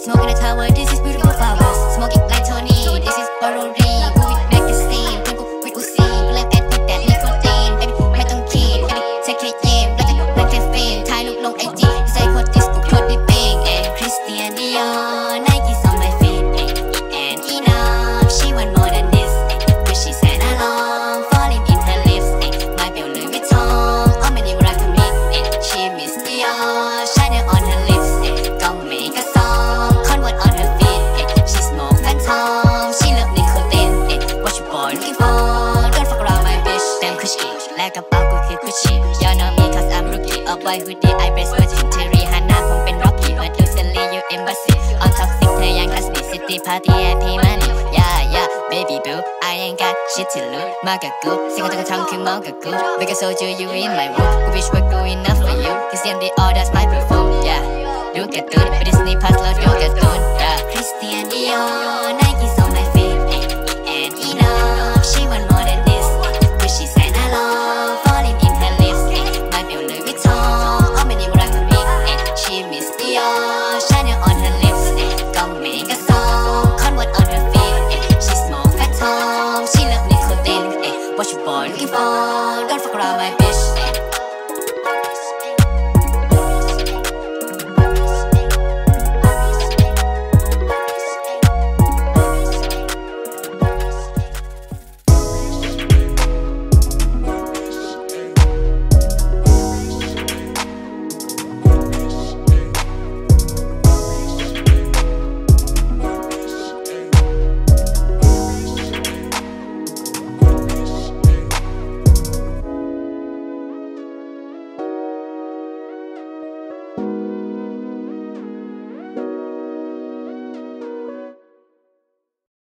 Smoking a tower, this is beautiful flowers. Smoking like Tony, this is Rory. Movie magazine, people we will see. Let that with that nicotine, baby, ไม่ต้องคิด baby, take care, yeah, แล้วจะรักแค่เฟนถ่ายรูปลง IG ใส่โคตรดิสกูโคตรดิเป้ง Christian Dior, Nike's on my feet, and enough, she want more than this, but she sang along, falling in her lips, my bill Louis Vuitton, all my new rock to me, she miss Dior, shining on her lips, gon' make a song, convert on her feet, she smoke phantom, she love nicotine, what you boy looking for, don't fuck around my bitch, damn cushy, like a bagกูคือ Gucci, y'all know me cause I'm rookie, a boy hoodie, I breast virgin Terry, Hannah ผมเป็น Rocky, but usually you embassy, on toxic เธอยังคลาสสิก city party happy money, yeah yeah, baby boo, I ain't got shit to lose, มากับกูสิ่งที่ต้องทำคือเมากับกู Make a soldier you in my room,กู wish we're good enough for you, Christian Dior that's my perfume, yeah, look at dude, but Disney pass load